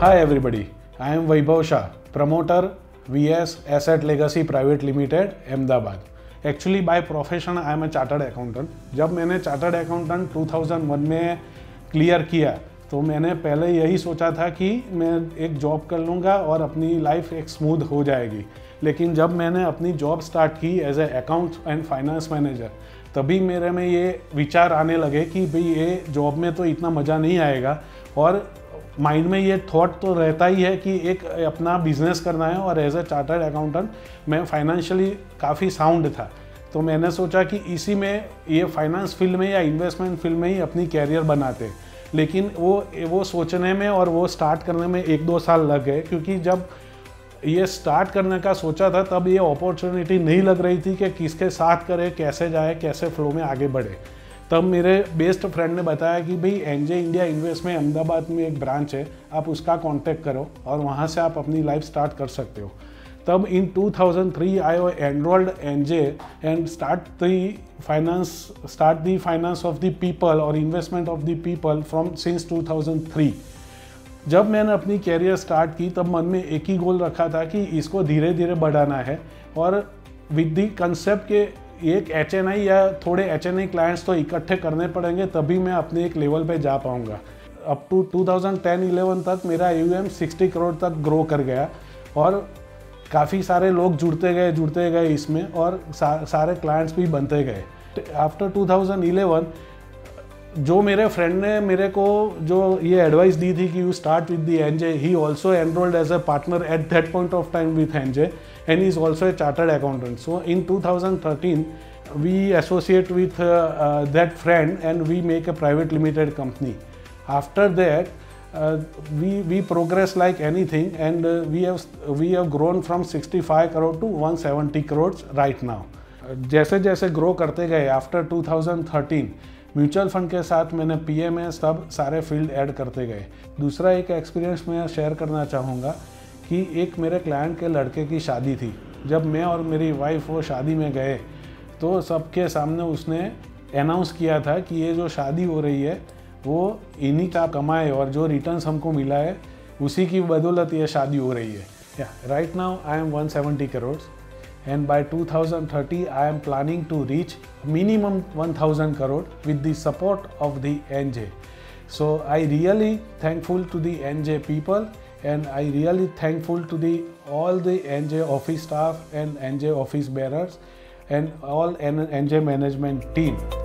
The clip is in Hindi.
Hi everybody, I am Vaibhav Shah, promoter VS Asset Legacy Private Limited, Ahmedabad. Actually by profession I am a chartered accountant. जब मैंने चार्टर्ड अकाउंटेंट 2001 में क्लियर किया तो मैंने पहले यही सोचा था कि मैं एक जॉब कर लूँगा और अपनी लाइफ एक स्मूथ हो जाएगी। लेकिन जब मैंने अपनी जॉब स्टार्ट की as a account and finance manager, तभी मेरे में ये विचार आने लगे कि भाई ये जॉब में तो इतना मज़ा नहीं आएगा, और माइंड में ये थॉट तो रहता ही है कि एक अपना बिजनेस करना है। और एज ए चार्टर्ड अकाउंटेंट मैं फाइनेंशियली काफ़ी साउंड था, तो मैंने सोचा कि इसी में ये फाइनेंस फील्ड में या इन्वेस्टमेंट फील्ड में ही अपनी कैरियर बनाते। लेकिन वो सोचने में और वो स्टार्ट करने में 1-2 साल लग गए, क्योंकि जब ये स्टार्ट करने का सोचा था तब ये अपॉर्चुनिटी नहीं लग रही थी कि किसके साथ करे, कैसे जाए, कैसे फ्लो में आगे बढ़े। तब मेरे बेस्ट फ्रेंड ने बताया कि भाई एनजे इंडिया इन्वेस्ट में अहमदाबाद में एक ब्रांच है, आप उसका कांटेक्ट करो और वहाँ से आप अपनी लाइफ स्टार्ट कर सकते हो। तब in 2003 I enrolled NJ and start the finance of the people और investment of the people from since 2003। जब मैंने अपनी कैरियर स्टार्ट की तब मन में एक ही गोल रखा था कि इसको धीरे धीरे बढ़ाना है, और विद द कंसेप्ट के एक HNI या थोड़े HNI क्लाइंट्स तो इकट्ठे करने पड़ेंगे, तभी मैं अपने एक लेवल पे जा पाऊंगा। अप टू 2010-11 तक मेरा AUM 60 करोड़ तक ग्रो कर गया, और काफ़ी सारे लोग जुड़ते गए इसमें, और सारे क्लाइंट्स भी बनते गए। आफ्टर 2011 जो मेरे फ्रेंड ने मेरे को जो ये एडवाइस दी थी कि you start with the NJ, he also enrolled as a partner at that point of time with NJ and is also a chartered accountant. So in 2013 we associate with that friend and we make a private limited company. After that we progress like anything, and we have grown from 65 crore to 170 crores right now. जैसे जैसे ग्रो करते गए आफ्टर 2013 म्यूचुअल फंड के साथ मैंने PMS सब सारे फील्ड ऐड करते गए। दूसरा एक एक्सपीरियंस मैं शेयर करना चाहूँगा कि एक मेरे क्लाइंट के लड़के की शादी थी। जब मैं और मेरी वाइफ वो शादी में गए तो सबके सामने उसने अनाउंस किया था कि ये जो शादी हो रही है वो इन्हीं का कमाए, और जो रिटर्न्स हमको मिला है उसी की बदौलत ये शादी हो रही है। Right now I am 170 crore and by 2030 I am planning to reach minimum 1000 crore with the support of the NJ. So I really thankful to the NJ people, and I really thankful to all the NJ office staff and NJ office bearers and all NJ management team.